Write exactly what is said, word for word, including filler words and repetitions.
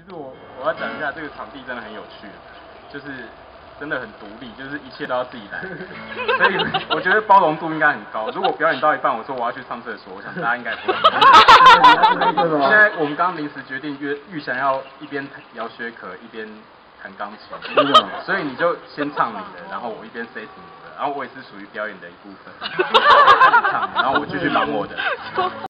实我我要讲一下，这个场地真的很有趣，就是真的很独立，就是一切都要自己来，所以我觉得包容度应该很高。如果表演到一半，我说我要去上厕所，我想大家应该不会。现在我们刚刚临时决定约玉祥要一边摇薛可一边弹钢琴，所以你就先唱你的，然后我一边 setting 我的，然后我也是属于表演的一部分，开始唱，然后我继续忙我的。